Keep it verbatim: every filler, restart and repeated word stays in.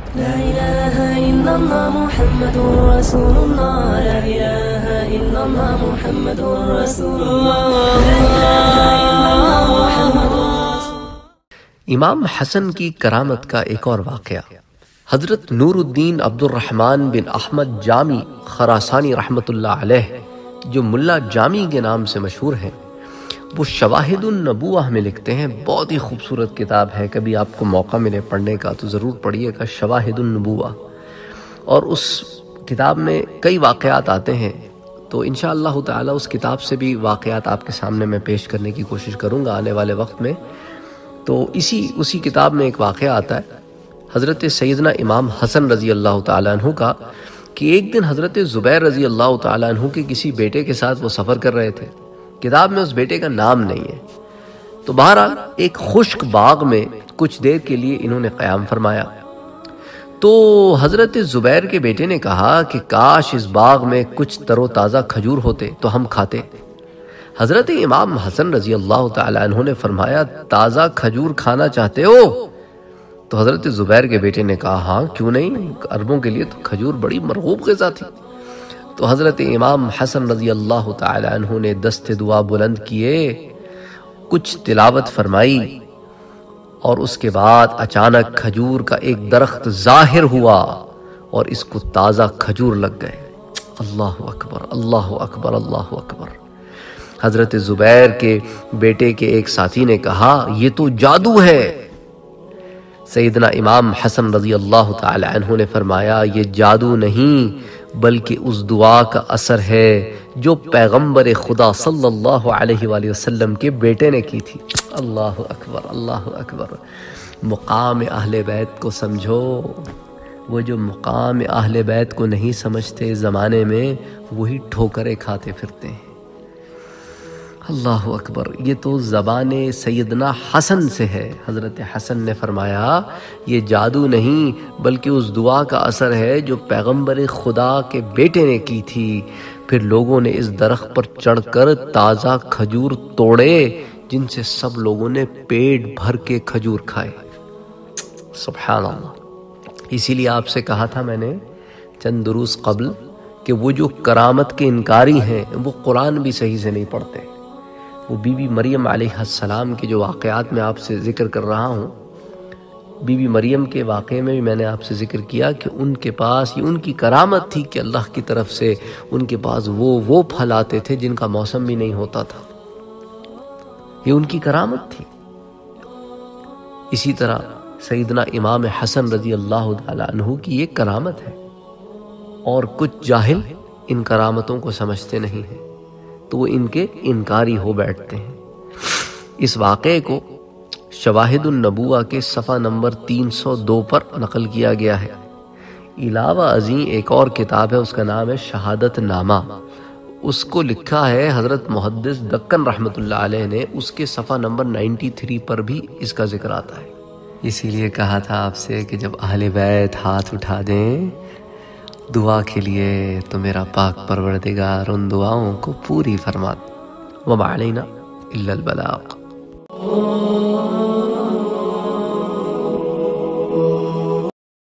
لا إله إلا الله محمد رسول الله لا إله إلا الله محمد رسول الله لا إله إلا الله محمد رسول امام حسن کی کرامت کا ایک اور واقعہ۔ حضرت نور الدین عبد الرحمن بن احمد جامی خراسانی رحمۃ اللہ علیہ، جو ملا جامی کے نام سے مشہور ہیں، وہ شواہد النبوہ میں لکھتے ہیں۔ بہت ہی خوبصورت کتاب ہے، کبھی آپ کو موقع ملے پڑھنے کا تو ضرور پڑھیے گا، شواہد النبوہ۔ اور اس کتاب میں کئی واقعات آتے ہیں، تو انشاءاللہ تعالی اس کتاب سے بھی واقعات آپ کے سامنے میں پیش کرنے کی کوشش کروں گا آنے والے وقت میں۔ تو اسی اسی کتاب میں ایک واقعہ آتا ہے حضرت سیدنا امام حسن رضی اللہ تعالیٰ عنہ کا، کہ ایک دن حضرت زبیر رضی اللہ تعالیٰ عنہ کے کسی بیٹے کے ساتھ وہ سفر کر رہے تھے۔ کتاب میں اس بیٹے کا نام نہیں ہے، تو بہرحال ایک خشک باغ میں کچھ دیر کے لیے انہوں نے قیام فرمایا۔ تو حضرت زبیر کے بیٹے نے کہا کہ کاش اس باغ میں کچھ تر و تازہ کھجور ہوتے تو ہم کھاتے۔ حضرت امام حسن رضی اللہ تعالیٰ عنہ نے فرمایا، تازہ کھجور کھانا چاہتے ہو؟ تو حضرت زبیر کے بیٹے نے کہا، ہاں کیوں نہیں، عربوں کے لیے تو کھجور بڑی مرغوب غذا تھی۔ تو حضرت امام حسن رضی اللہ تعالی عنہ نے دست دعا بلند کیے، کچھ تلاوت فرمائی، اور اس کے بعد اچانک کھجور کا ایک درخت ظاہر ہوا اور اس کو تازہ کھجور لگ گئے۔ اللہ اکبر، اللہ اکبر، اللہ اکبر۔ حضرت زبیر کے بیٹے کے ایک ساتھی نے کہا، یہ تو جادو ہے۔ سیدنا امام حسن رضی اللہ تعالی عنہ نے فرمایا، یہ جادو نہیں بلکہ اس دعا کا اثر ہے جو پیغمبر خدا صلی اللہ علیہ وآلہ وسلم کے بیٹے نے کی تھی۔ اللہ اکبر، اللہ اکبر۔ مقام اہل بیت کو سمجھو، وہ جو مقام اہل بیت کو نہیں سمجھتے زمانے میں، وہی ٹھوکریں کھاتے پھرتے ہیں۔ اللہ اکبر۔ یہ تو زبان سیدنا حسن سے ہے۔ حضرت حسن نے فرمایا، یہ جادو نہیں بلکہ اس دعا کا اثر ہے جو پیغمبر خدا کے بیٹے نے کی تھی۔ پھر لوگوں نے اس درخت پر چڑھ کر تازہ کھجور توڑے، جن سے سب لوگوں نے پیٹ بھر کے کھجور کھائے۔ سبحان اللہ۔ اسی لیے آپ سے کہا تھا میں نے چند دروس قبل کہ وہ جو کرامت کے انکاری ہیں وہ قرآن بھی صحیح سے نہیں پڑھتے۔ وہ بی بی مریم علیہ السلام کے جو واقعات میں آپ سے ذکر کر رہا ہوں، بی بی مریم کے واقعے میں بھی میں نے آپ سے ذکر کیا کہ ان کے پاس یہ ان کی کرامت تھی کہ اللہ کی طرف سے ان کے پاس وہ وہ پھل آتے تھے جن کا موسم بھی نہیں ہوتا تھا۔ یہ ان کی کرامت تھی۔ اسی طرح سیدنا امام حسن رضی اللہ تعالیٰ عنہ کی یہ کرامت ہے، اور کچھ جاہل ان کرامتوں کو سمجھتے نہیں ہیں، تو وہ ان کے انکاری ہو بیٹھتے ہیں۔ اس واقعے کو شواہد النبوہ کے صفحہ نمبر تین سو دو پر نقل کیا گیا ہے۔ علاوہ ازیں ایک اور کتاب ہے، اس کا نام ہے شہادت نامہ۔ اس کو لکھا ہے حضرت محدث دکن رحمۃ اللہ علیہ نے، اس کے صفحہ نمبر ننانوے پر بھی اس کا ذکر آتا ہے۔ اسی لیے کہا تھا آپ سے کہ جب اہل بیت ہاتھ اٹھا دیں دعا کے لیے تو میرا پاک پروردگار ان دعاؤں کو پوری فرما دے۔ وما علینا الا البلاغ۔